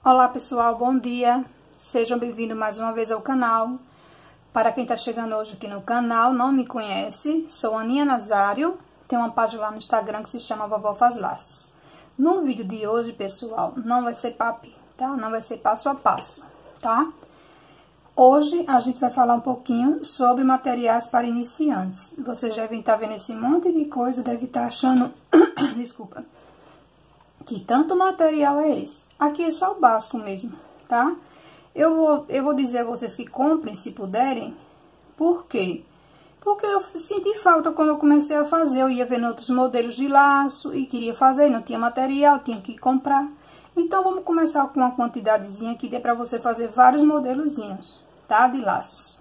Olá pessoal, bom dia, sejam bem-vindos mais uma vez ao canal. Para quem está chegando hoje aqui no canal, não me conhece, sou Aninha Nazário, tenho uma página lá no Instagram que se chama Vovó Faz Laços. No vídeo de hoje, pessoal, não vai ser papo, tá? Não vai ser passo a passo, tá? Hoje a gente vai falar um pouquinho sobre materiais para iniciantes. Vocês devem estar vendo esse monte de coisa, devem estar achando, desculpa, que tanto material é esse. Aqui é só o básico mesmo, tá? Eu vou dizer a vocês que comprem, se puderem. Por quê? Porque eu senti falta quando eu comecei a fazer. Eu ia vendo outros modelos de laço e queria fazer, não tinha material, tinha que comprar. Então, vamos começar com uma quantidadezinha que dê pra você fazer vários modelozinhos, tá? De laços.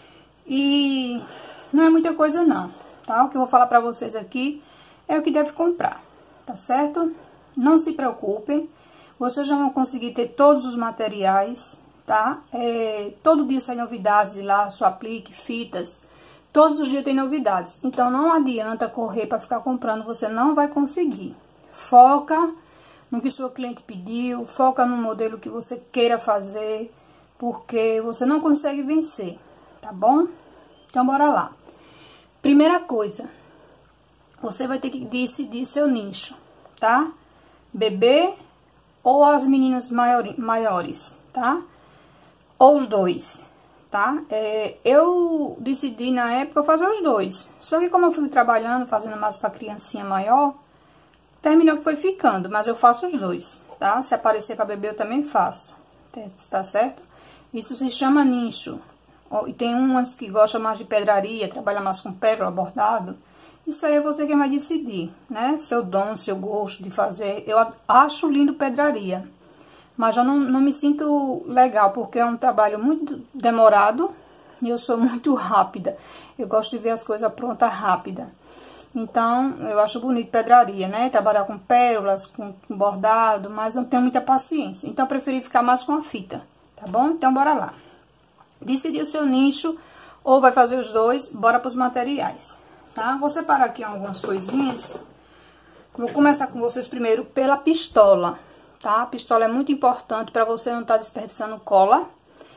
E não é muita coisa não, tá? O que eu vou falar pra vocês aqui é o que deve comprar, tá certo? Não se preocupem, vocês já vão conseguir ter todos os materiais, tá? Todo dia sai novidades de laço, aplique, fitas, todos os dias tem novidades. Então, não adianta correr para ficar comprando, você não vai conseguir. Foca no que seu cliente pediu, foca no modelo que você queira fazer, porque você não consegue vencer, tá bom? Então, bora lá. Primeira coisa, você vai ter que decidir seu nicho, tá? Bebê ou as meninas maiores, tá? Ou os dois, tá? Eu decidi na época fazer os dois. Só que como eu fui trabalhando, fazendo mais pra criancinha maior, terminou que foi ficando, mas eu faço os dois, tá? Se aparecer pra bebê eu também faço, tá certo? Isso se chama nicho. E tem umas que gostam mais de pedraria, trabalha mais com pérola, bordado. Isso aí é você quem vai decidir, né? Seu dom, seu gosto de fazer. Eu acho lindo pedraria, mas já não me sinto legal, porque é um trabalho muito demorado e eu sou muito rápida. Eu gosto de ver as coisas prontas rápida. Então, eu acho bonito pedraria, né? Trabalhar com pérolas, com bordado, mas não tenho muita paciência. Então, eu preferi ficar mais com a fita, tá bom? Então, bora lá. Decidir o seu nicho ou vai fazer os dois, bora para os materiais. Tá? Vou separar aqui algumas coisinhas. Vou começar com vocês primeiro pela pistola, tá? A pistola é muito importante para você não estar desperdiçando cola.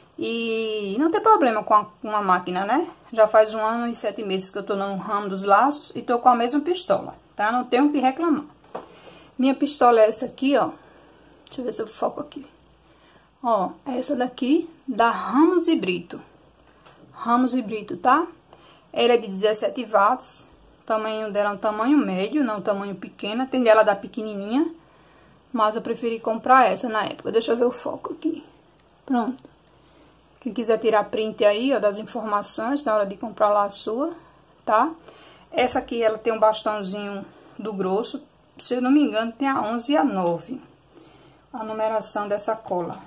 E não tem problema com a máquina, né? Já faz 1 ano e 7 meses que eu tô no ramo dos laços e tô com a mesma pistola, tá? Não tenho o que reclamar. Minha pistola é essa aqui, ó. Deixa eu ver se eu foco aqui. Ó, é essa daqui da Ramos e Brito. Ramos e Brito, tá? Ela é de 17 watts, o tamanho dela é um tamanho médio, não um tamanho pequeno. Tem dela da pequenininha, mas eu preferi comprar essa na época. Deixa eu ver o foco aqui. Pronto. Quem quiser tirar print aí, ó, das informações na hora de comprar lá a sua, tá? Essa aqui, ela tem um bastãozinho do grosso, se eu não me engano, tem a 11 e a 9. A numeração dessa cola.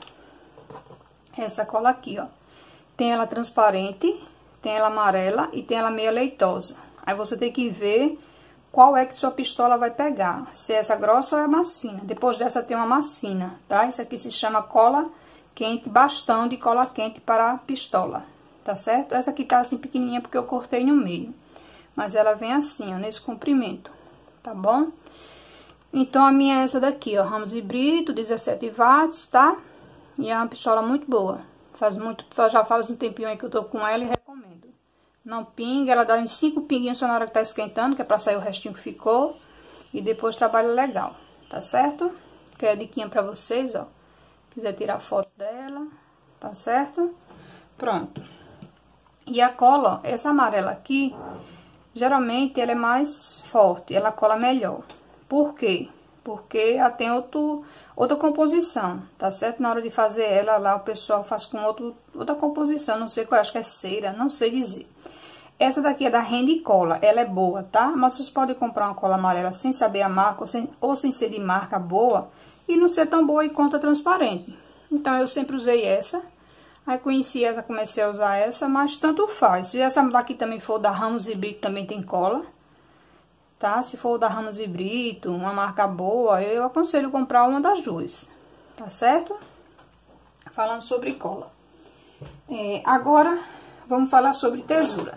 Essa cola aqui, ó. Tem ela transparente, tem ela amarela e tem ela meia leitosa. Aí você tem que ver qual é que sua pistola vai pegar. Se é essa grossa ou é a mais fina. Depois dessa tem uma mais fina, tá? Isso aqui se chama cola quente, bastão de cola quente para a pistola, tá certo? Essa aqui tá assim pequenininha porque eu cortei no meio. Mas ela vem assim, ó, nesse comprimento, tá bom? Então a minha é essa daqui, ó, Ramos e Brito, 17 watts, tá? E é uma pistola muito boa. Já faz um tempinho aí que eu tô com ela e recomendo. Não pinga, ela dá uns 5 pinguinhos só na hora que tá esquentando, que é pra sair o restinho que ficou. E depois trabalha legal, tá certo? Que é a diquinha pra vocês, ó. Quiser tirar foto dela, tá certo? Pronto. E a cola, ó, essa amarela aqui, geralmente ela é mais forte, ela cola melhor. Por quê? Porque ela tem outra composição, tá certo? Na hora de fazer ela lá, o pessoal faz com outra composição, não sei qual, acho que é cera, não sei dizer. Essa daqui é da Rende Cola, ela é boa, tá? Mas vocês podem comprar uma cola amarela sem saber a marca, ou sem ser de marca boa, e não ser tão boa e conta transparente. Então, eu sempre usei essa, aí conheci essa, comecei a usar essa, mas tanto faz. Se essa daqui também for da Ramos e Brito, também tem cola, tá? Se for da Ramos e Brito, uma marca boa, eu aconselho comprar uma das duas, tá certo? Falando sobre cola. Agora, vamos falar sobre tesoura.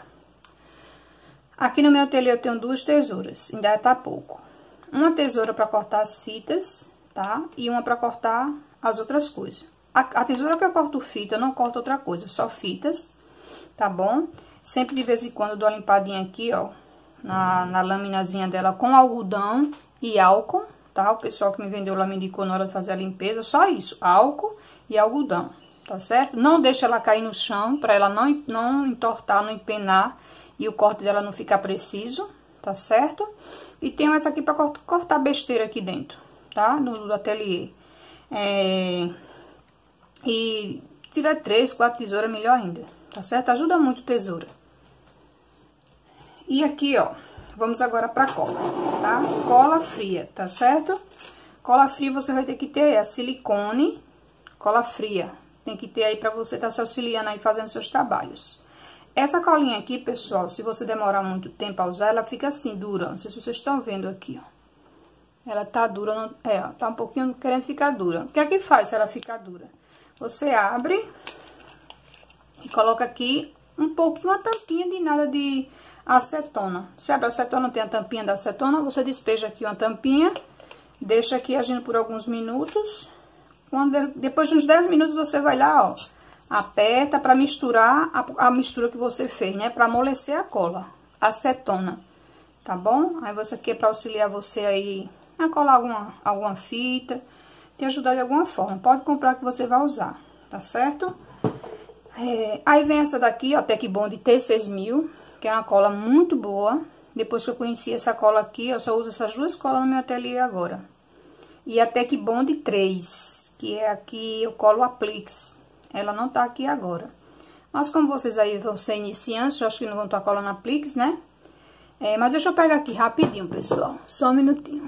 Aqui no meu ateliê eu tenho 2 tesouras, ainda tá pouco. Uma tesoura para cortar as fitas tá? E uma pra cortar as outras coisas. A tesoura que eu corto fita, eu não corto outra coisa, só fitas, tá bom? Sempre de vez em quando eu dou uma limpadinha aqui, ó, na laminazinha dela com algodão e álcool, tá? O pessoal que me vendeu lá me indicou na hora de fazer a limpeza, só isso, álcool e algodão, tá certo? Não deixa ela cair no chão, pra ela não entortar, não empenar e o corte dela não ficar preciso, tá certo? E tenho essa aqui pra cortar besteira aqui dentro, tá? Do ateliê. E se tiver 3, 4 tesouras, melhor ainda, tá certo? Ajuda muito tesoura. E aqui, ó, vamos agora pra cola, tá? Cola fria, tá certo? Cola fria você vai ter que ter a silicone, cola fria. Tem que ter aí pra você tá se auxiliando aí fazendo seus trabalhos. Essa colinha aqui, pessoal, se você demorar muito tempo a usar, ela fica assim, dura. Não sei se vocês estão vendo aqui, ó. Ela tá dura, ó, tá um pouquinho querendo ficar dura. O que é que faz se ela ficar dura? Você abre e coloca aqui um pouquinho, uma tampinha de nada de acetona. Se abre a acetona, tem a tampinha da acetona, você despeja aqui uma tampinha, deixa aqui agindo por alguns minutos. Depois de uns 10 minutos, você vai lá, ó, aperta pra misturar a mistura que você fez, né? Pra amolecer a cola, acetona, tá bom? Aí você aqui é pra auxiliar você aí a colar alguma fita, te ajudar de alguma forma. Pode comprar que você vai usar, tá certo? Aí vem essa daqui, ó, Tec Bond T6000, que é uma cola muito boa. Depois que eu conheci essa cola aqui, eu só uso essas duas colas no meu ateliê agora. E a Tec Bond 3, que é aqui eu colo Aplix. Ela não tá aqui agora. Mas como vocês aí vão ser iniciantes, eu acho que não vão estar colando Aplix, né? Mas deixa eu pegar aqui rapidinho, pessoal. Só um minutinho.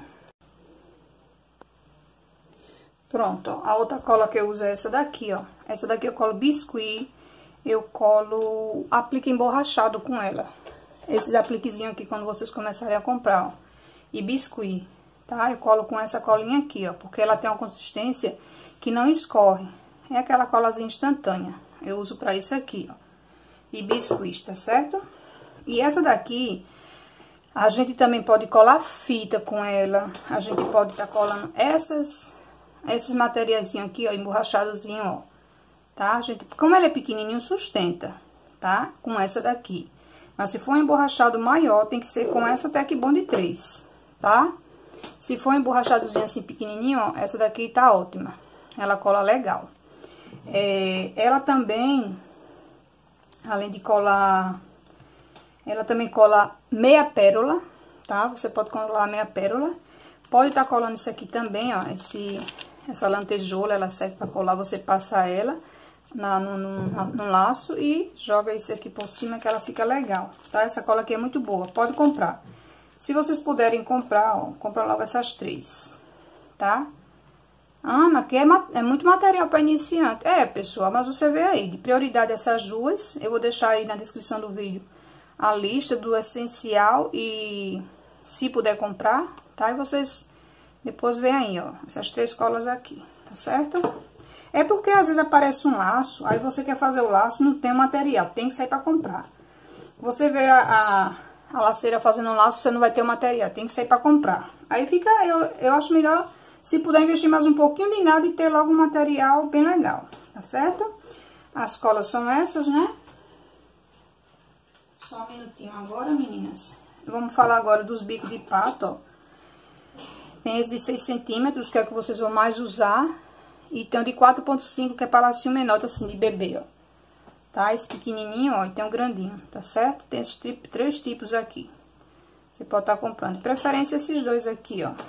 Pronto, ó. A outra cola que eu uso é essa daqui, ó. Essa daqui eu colo biscuit. Eu colo aplique emborrachado com ela. Esse apliquezinho aqui, quando vocês começarem a comprar, ó. E biscuit, tá? Eu colo com essa colinha aqui, ó. Porque ela tem uma consistência que não escorre. É aquela colazinha instantânea. Eu uso pra isso aqui, ó. E biscuit, tá certo? E essa daqui, a gente também pode colar fita com ela. A gente pode estar colando esses materiaizinhos aqui, ó, emborrachadozinho, ó. Tá, gente? Como ela é pequenininho, sustenta, tá? Com essa daqui. Mas se for um emborrachado maior, tem que ser com essa Tec Bond 3, tá? Se for um emborrachadozinho assim pequenininho, ó, essa daqui tá ótima. Ela cola legal. Ela também, além de colar, ela também cola meia pérola, tá? Você pode colar meia pérola. Pode estar colando isso aqui também, ó, essa lantejoula, ela serve para colar, você passa ela no laço e joga isso aqui por cima que ela fica legal, tá? Essa cola aqui é muito boa, pode comprar. Se vocês puderem comprar, ó, compra logo essas 3, tá? Ana, que é muito material para iniciante. Pessoal, mas você vê aí, de prioridade essas duas, eu vou deixar aí na descrição do vídeo a lista do essencial e se puder comprar, tá? E vocês depois veem aí, ó, essas 3 colas aqui, tá certo? É porque às vezes aparece um laço, aí você quer fazer o laço, não tem material, tem que sair pra comprar. Você vê a laceira fazendo um laço, você não vai ter o material, tem que sair pra comprar. Aí fica, eu acho melhor, se puder investir mais um pouquinho de nada e ter logo um material bem legal, tá certo? As colas são essas, né? Só um minutinho agora, meninas. Vamos falar agora dos bicos de pato, ó. Tem esse de 6 centímetros, que é o que vocês vão mais usar. E tem o de 4,5, que é para lacinho menor, assim, de bebê, ó. Tá? Esse pequenininho, ó, e tem um grandinho, tá certo? Tem esses 3 tipos aqui. Você pode estar comprando. De preferência, esses 2 aqui, ó.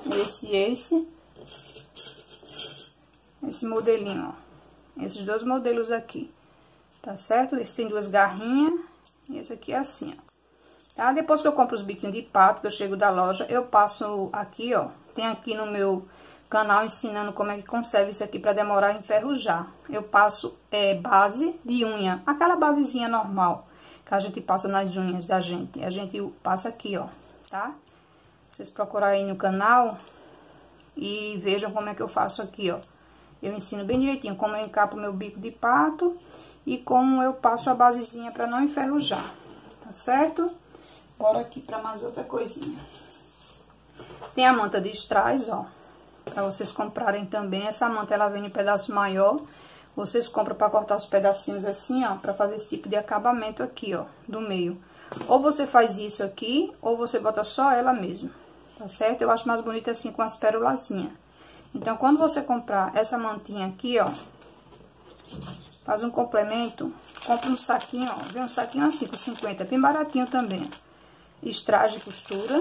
Esse modelinho, ó. Esses 2 modelos aqui. Tá certo? Esse tem 2 garrinhas. E esse aqui é assim, ó. Tá? Depois que eu compro os biquinhos de pato, que eu chego da loja, eu passo aqui, ó. Tem aqui no meu canal ensinando como é que conserva isso aqui pra demorar a enferrujar. Eu passo base de unha, aquela basezinha normal que a gente passa nas unhas da gente. A gente passa aqui, ó, tá? Vocês procurarem aí no canal e vejam como é que eu faço aqui, ó. Eu ensino bem direitinho como eu encapo meu bico de pato e como eu passo a basezinha pra não enferrujar, tá certo? Bora aqui pra mais outra coisinha. Tem a manta de strass, ó. Pra vocês comprarem também. Essa manta, ela vem em pedaço maior. Vocês compram pra cortar os pedacinhos assim, ó. Pra fazer esse tipo de acabamento aqui, ó. Do meio. Ou você faz isso aqui, ou você bota só ela mesmo. Tá certo? Eu acho mais bonito assim, com as pérolazinhas. Então, quando você comprar essa mantinha aqui, ó. Faz um complemento. Compra um saquinho, ó. Vem um saquinho assim, com 50. Bem baratinho também, ó. Strass de costura.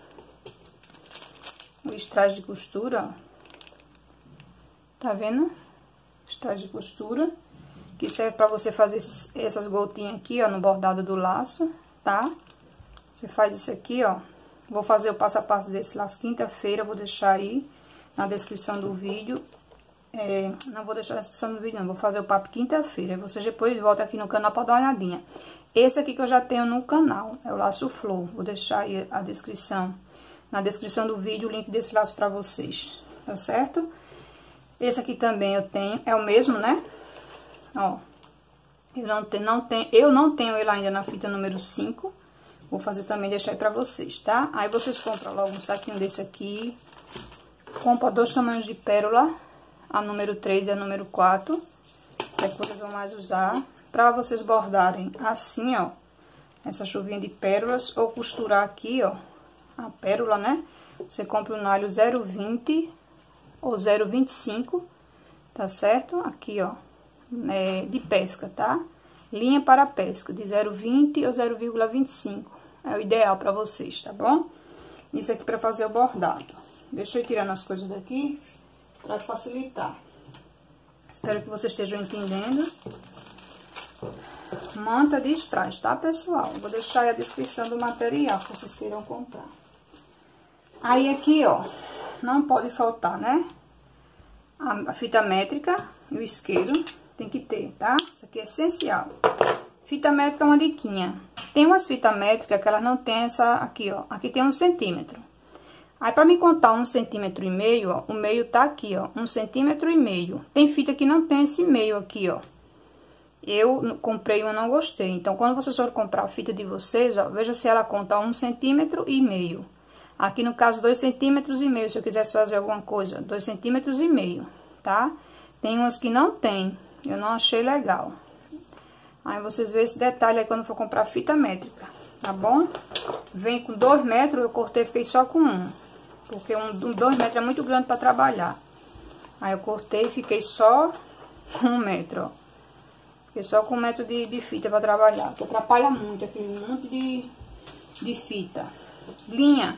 O strass de costura, ó. Tá vendo? Strass de costura. Que serve pra você fazer essas gotinhas aqui, ó, no bordado do laço, tá? Você faz isso aqui, ó. Vou fazer o passo a passo desse laço quinta-feira. Vou deixar aí na descrição do vídeo. Não vou deixar na descrição do vídeo, não. Vou fazer o papo quinta-feira. Você depois volta aqui no canal pra dar uma olhadinha. Esse aqui que eu já tenho no canal é o laço flor. Vou deixar aí a descrição. Na descrição do vídeo, o link desse laço pra vocês. Tá certo? Esse aqui também eu tenho. É o mesmo, né? Ó. Eu não tenho ele ainda na fita número 5. Vou fazer também, deixar aí pra vocês, tá? Aí vocês compram logo um saquinho desse aqui. Compra 2 tamanhos de pérola. A número 3 e a número 4. Que é que vocês vão mais usar. Pra vocês bordarem assim, ó. Essa chuvinha de pérolas. Ou costurar aqui, ó. A pérola, né? Você compra um nalho 0,20 ou 0,25. Tá certo? Aqui, ó. De pesca, tá? Linha para pesca. De 0,20 ou 0,25. É o ideal pra vocês, tá bom? Isso aqui pra fazer o bordado. Deixa eu ir tirando as coisas daqui. Pra facilitar. Espero que vocês estejam entendendo. Manta de strass, tá, pessoal? Vou deixar aí a descrição do material que vocês queiram comprar. Aí aqui, ó, não pode faltar, né? A fita métrica e o isqueiro tem que ter, tá? Isso aqui é essencial. Fita métrica é uma diquinha. Tem umas fitas métricas que elas não tem essa aqui, ó. Aqui tem 1 centímetro. Aí, pra me contar 1,5 centímetro, ó, o meio tá aqui, ó, 1,5 centímetro. Tem fita que não tem esse meio aqui, ó. Eu comprei uma e não gostei. Então, quando vocês forem comprar a fita de vocês, ó, veja se ela conta 1,5 centímetro. Aqui, no caso, 2,5 centímetros, se eu quisesse fazer alguma coisa, 2,5 centímetros, tá? Tem umas que não tem, eu não achei legal. Aí, vocês veem esse detalhe aí quando for comprar fita métrica, tá bom? Vem com 2 metros, eu cortei, fiquei só com 1. Porque 2 metros é muito grande pra trabalhar. Aí eu cortei e fiquei só com 1 metro, ó. Fiquei só com 1 metro de fita pra trabalhar. Porque atrapalha muito aquele monte de fita. Linha.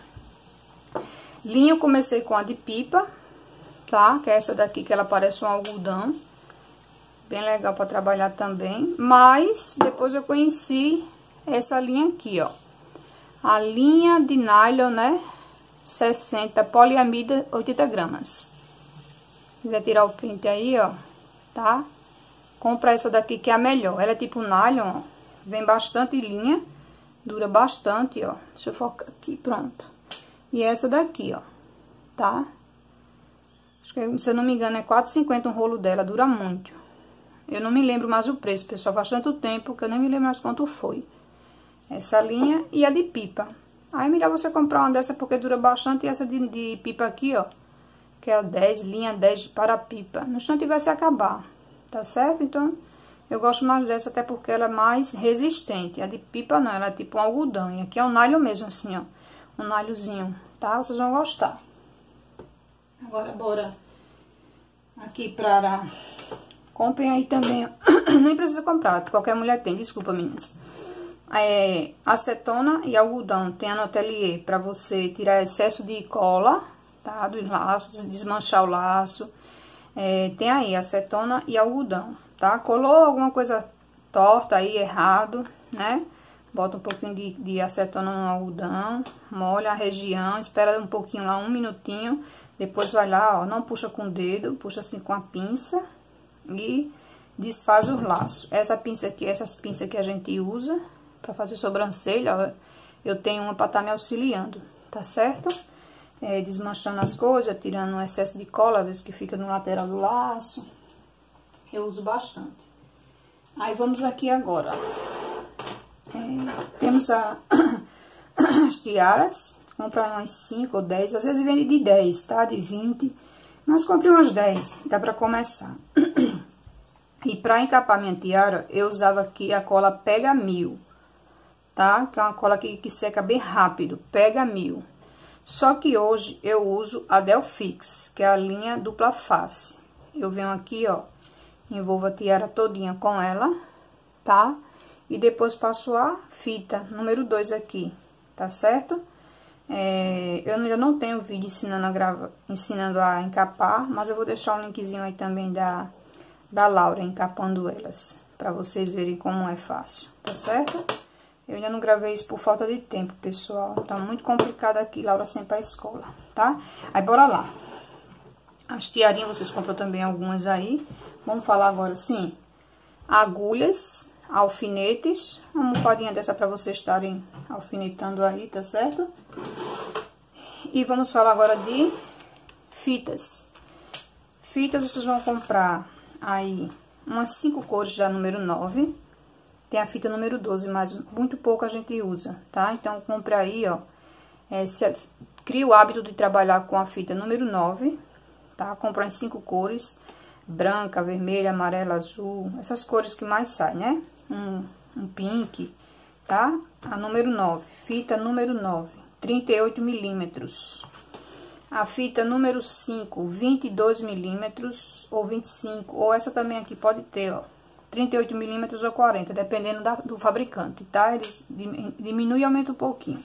Linha eu comecei com a de pipa, tá? Que é essa daqui, que ela parece um algodão. Bem legal pra trabalhar também. Mas depois eu conheci essa linha aqui, ó. A linha de nylon, né? 60, poliamida, 80 gramas. Se quiser tirar o print aí, ó, tá? Compra essa daqui que é a melhor. Ela é tipo nylon, ó. Vem bastante linha, dura bastante, ó. Deixa eu focar aqui, pronto. E essa daqui, ó, tá? Acho que, se eu não me engano, é R$4,50 um rolo dela, dura muito. Eu não me lembro mais o preço, pessoal, faz tanto tempo que eu nem me lembro mais quanto foi. Essa linha e a de pipa. Aí, melhor você comprar uma dessa porque dura bastante. E essa de pipa aqui, ó, que é a 10, linha 10 para pipa. No instante vai se acabar, tá certo? Então, eu gosto mais dessa até porque ela é mais resistente. A de pipa não, ela é tipo um algodão. E aqui é um nylon mesmo, assim, ó. Um nylonzinho, tá? Vocês vão gostar. Agora, bora aqui para... Comprem aí também, nem precisa comprar, qualquer mulher tem, desculpa, meninas. Acetona e algodão, tem a no ateliê pra você tirar excesso de cola, tá? Dos laços, desmanchar o laço. Tem aí acetona e algodão, tá? Colou alguma coisa torta aí, errado, né? Bota um pouquinho de acetona no algodão, molha a região, espera um pouquinho lá, 1 minutinho. Depois vai lá, ó, não puxa com o dedo, puxa assim com a pinça e desfaz os laços. Essa pinça aqui, essas pinças que a gente usa pra fazer sobrancelha, ó, eu tenho uma pra estar me auxiliando, tá certo? Desmanchando as coisas, tirando o excesso de cola, às vezes que fica no lateral do laço. Eu uso bastante. Aí vamos aqui agora. Temos as tiaras. Comprar umas 5 ou 10. Às vezes vende de 10, tá? De 20. Mas comprei umas 10, dá pra começar. E pra encapar minha tiara, eu usava aqui a cola Pega 1000, tá? Que é uma cola que seca bem rápido, Pega 1000. Só que hoje eu uso a Delfix, que é a linha dupla face. Eu venho aqui, ó, envolvo a tiara todinha com ela, tá? E depois passo a fita número 2 aqui, tá certo? Eu não tenho vídeo ensinando a encapar, mas eu vou deixar um linkzinho aí também da Laura encapando elas, pra vocês verem como é fácil, tá certo? Eu ainda não gravei isso por falta de tempo, pessoal. Tá muito complicado aqui, Laura sempre pra escola, tá? Aí, bora lá. As tiarinhas, vocês compram também algumas aí. Vamos falar agora, sim. Agulhas, alfinetes. Uma almofadinha dessa pra vocês estarem alfinetando aí, tá certo? E vamos falar agora de fitas. Fitas, vocês vão comprar aí umas 5 cores da número 9. Tem a fita número 12, mas muito pouco a gente usa, tá? Então, compre aí, ó. Cria o hábito de trabalhar com a fita número 9, tá? Comprar em 5 cores. Branca, vermelha, amarela, azul. Essas cores que mais saem, né? Um pink, tá? A número 9. Fita número 9, 38 milímetros. A fita número 5, 22 milímetros ou 25. Ou essa também aqui pode ter, ó. 38 milímetros ou 40, dependendo do fabricante, tá? Eles diminuem e aumentam um pouquinho.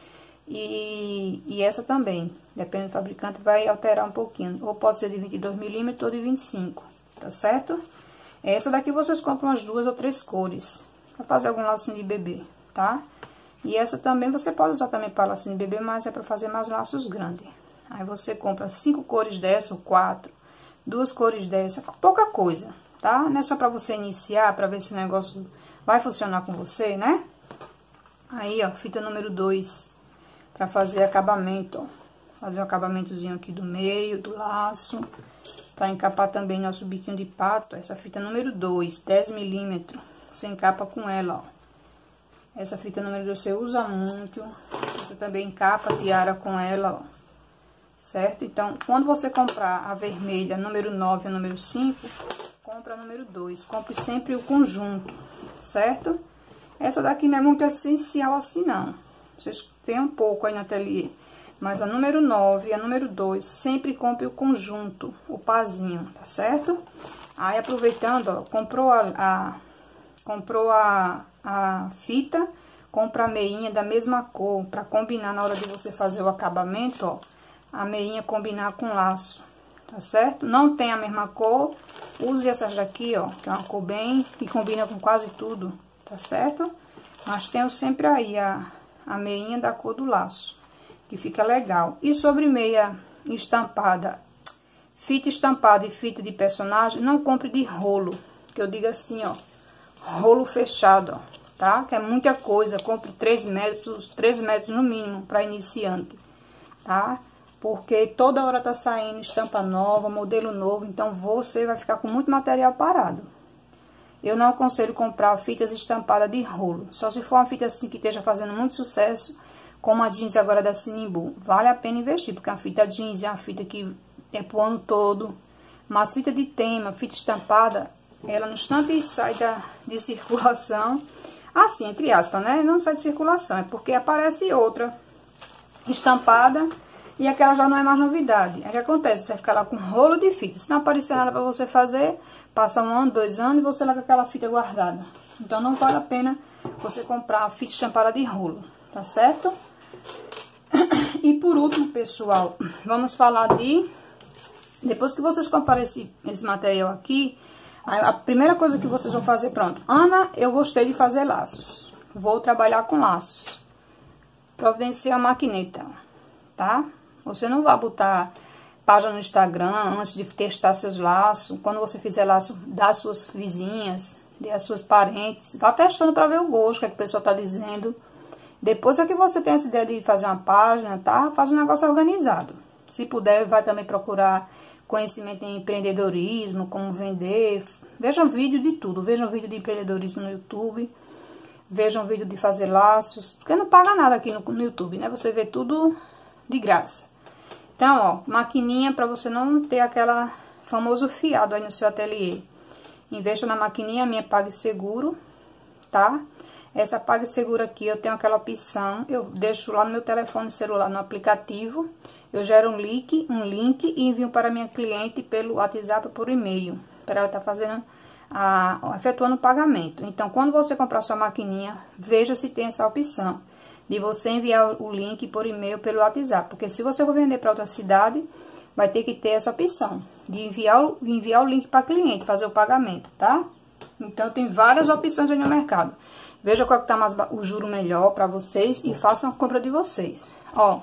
E essa também, dependendo do fabricante, vai alterar um pouquinho. Ou pode ser de 22 milímetros ou de 25, tá certo? Essa daqui vocês compram umas 2 ou 3 cores, pra fazer algum lacinho de bebê, tá? E essa também você pode usar também para lacinho de bebê, mas é pra fazer mais laços grandes. Aí você compra 5 cores dessa ou 4, 2 cores dessa, pouca coisa. Tá? Não é só pra você iniciar, pra ver se o negócio vai funcionar com você, né? Aí, ó, fita número 2, pra fazer acabamento, ó. Fazer um acabamentozinho aqui do meio, do laço. Pra encapar também nosso biquinho de pato, essa fita número 2, 10 milímetros. Você encapa com ela, ó. Essa fita número 2 você usa muito. Você também encapa a tiara com ela, ó. Certo? Então, quando você comprar a vermelha, número 9 e número 5... compra número 2, compre sempre o conjunto, certo? Essa daqui não é muito essencial assim, não. Vocês têm um pouco aí no ateliê. Mas a número 9 e a número 2, sempre compre o conjunto, o pazinho, tá certo? Aí, aproveitando, ó, comprou a fita, compra a meinha da mesma cor, pra combinar na hora de você fazer o acabamento, ó. A meinha combinar com laço. Tá certo? Não tem a mesma cor, use essas daqui, ó, que é uma cor bem, que combina com quase tudo, tá certo? Mas tenho sempre aí a meinha da cor do laço, que fica legal. E sobre meia estampada, fita estampada e fita de personagem, não compre de rolo, que eu digo assim, ó, rolo fechado, ó, tá? Que é muita coisa, compre 3 metros no mínimo para iniciante, tá? Porque toda hora tá saindo estampa nova, modelo novo, então você vai ficar com muito material parado. Eu não aconselho comprar fitas estampadas de rolo, só se for uma fita assim que esteja fazendo muito sucesso, como a jeans agora da Sinimbu. Vale a pena investir, porque a fita jeans é uma fita que é pro ano todo. Mas fita de tema, fita estampada, ela no instante sai de circulação, assim, entre aspas, né? Não sai de circulação, é porque aparece outra estampada. E aquela já não é mais novidade. Aí o que acontece? Você fica lá com um rolo de fita. Se não aparecer nada pra você fazer, passa 1 ano, 2 anos e você lá com aquela fita guardada. Então não vale a pena você comprar a fita estampada de rolo, tá certo? E por último, pessoal, vamos falar de... Depois que vocês comprarem esse material aqui, a primeira coisa que vocês vão fazer, pronto. Ana, eu gostei de fazer laços. Vou trabalhar com laços. Providenciar a maquineta, tá? Você não vai botar página no Instagram antes de testar seus laços. Quando você fizer laço, dá às suas vizinhas, dê às suas parentes. Vá testando para ver o gosto, o que, é que o pessoal tá dizendo. Depois é que você tem essa ideia de fazer uma página, tá? Faz um negócio organizado. Se puder, vai também procurar conhecimento em empreendedorismo, como vender. Vejam vídeo de tudo. Vejam vídeo de empreendedorismo no YouTube. Vejam vídeo de fazer laços. Porque não paga nada aqui no YouTube, né? Você vê tudo de graça. Então, ó, maquininha para você não ter aquela famoso fiado aí no seu ateliê. Investa na maquininha minha PagSeguro, tá? Essa PagSeguro aqui, eu tenho aquela opção, eu deixo lá no meu telefone celular, no aplicativo, eu gero um link e envio para minha cliente pelo WhatsApp, por e-mail, para ela estar fazendo, efetuando o pagamento. Então, quando você comprar sua maquininha, veja se tem essa opção de você enviar o link por e-mail pelo WhatsApp, porque se você for vender para outra cidade, vai ter que ter essa opção de enviar o link para cliente, fazer o pagamento, tá? Então, tem várias opções aí no mercado. Veja qual que tá mais o juro melhor para vocês e façam a compra de vocês. Ó,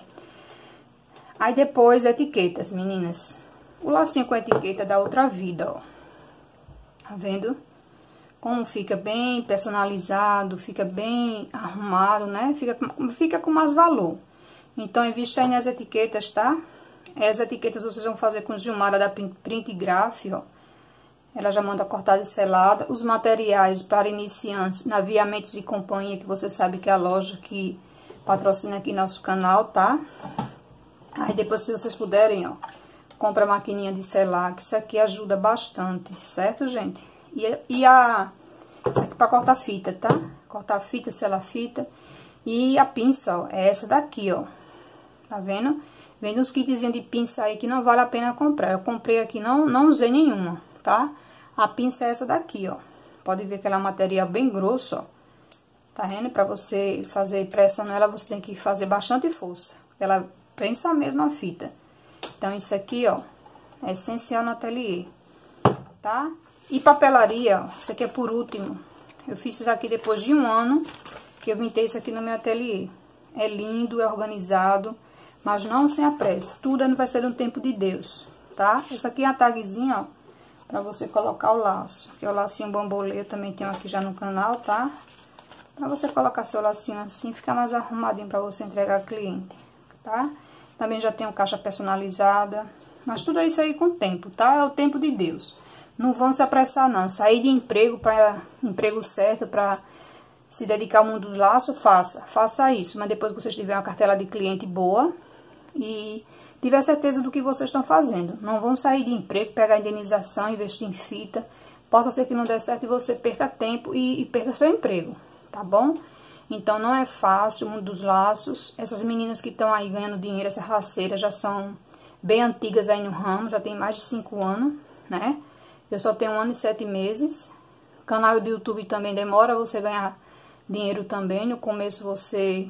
aí depois, etiquetas, meninas. O lacinho com etiqueta dá outra vida, ó. Tá vendo? Como fica bem personalizado, fica bem arrumado, né? Fica com mais valor. Então, invista aí nas etiquetas, tá? As etiquetas vocês vão fazer com Gilmara da Print Graph, ó. Ela já manda cortada e selada. Os materiais para iniciantes, Naviamentos e Companhia, que você sabe que é a loja que patrocina aqui nosso canal, tá? Aí depois, se vocês puderem, ó, compra a maquininha de selar, que isso aqui ajuda bastante, certo, gente? Isso aqui para cortar fita, tá? Cortar fita, selar fita. E a pinça, ó, é essa daqui, ó. Tá vendo? Vende uns kitzinhos de pinça aí que não vale a pena comprar. Eu comprei aqui, não usei nenhuma, tá? A pinça é essa daqui, ó. Pode ver que ela é um material bem grosso, ó. Tá vendo? Pra você fazer pressão nela, você tem que fazer bastante força. Ela prensa mesmo a fita. Então, isso aqui, ó, é essencial no ateliê, tá? E papelaria, ó, isso aqui é por último. Eu fiz isso aqui depois de 1 ano que eu vintei isso aqui no meu ateliê. É lindo, é organizado, mas não sem a pressa. Tudo vai ser no tempo de Deus, tá? Essa aqui é a tagzinha, ó, pra você colocar o laço. Que é o lacinho bambolê, eu também tenho aqui já no canal, tá? Pra você colocar seu lacinho assim, fica mais arrumadinho pra você entregar ao cliente, tá? Também já tenho caixa personalizada, mas tudo isso aí com o tempo, tá? É o tempo de Deus. Não vão se apressar, não. Sair de emprego para emprego certo, para se dedicar ao mundo dos laços, faça isso. Mas depois que vocês tiverem uma cartela de cliente boa e tiver certeza do que vocês estão fazendo. Não vão sair de emprego, pegar indenização, investir em fita. Possa ser que não dê certo e você perca tempo e perca seu emprego, tá bom? Então, não é fácil o mundo dos laços. Essas meninas que estão aí ganhando dinheiro, essas laceiras, já são bem antigas aí no ramo, já tem mais de 5 anos, né? Eu só tenho 1 ano e 7 meses. Canal do YouTube também demora você ganhar dinheiro também. No começo você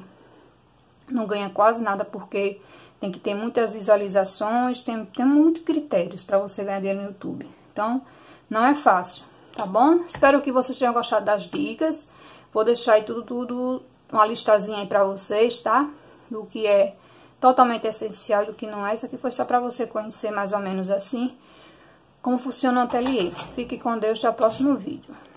não ganha quase nada, porque tem que ter muitas visualizações, tem muitos critérios para você ganhar dinheiro no YouTube. Então, não é fácil, tá bom? Espero que vocês tenham gostado das dicas. Vou deixar aí tudo, uma listazinha aí pra vocês, tá? Do que é totalmente essencial e do que não é. Isso aqui foi só pra você conhecer mais ou menos assim como funciona o ateliê. Fique com Deus, até o próximo vídeo.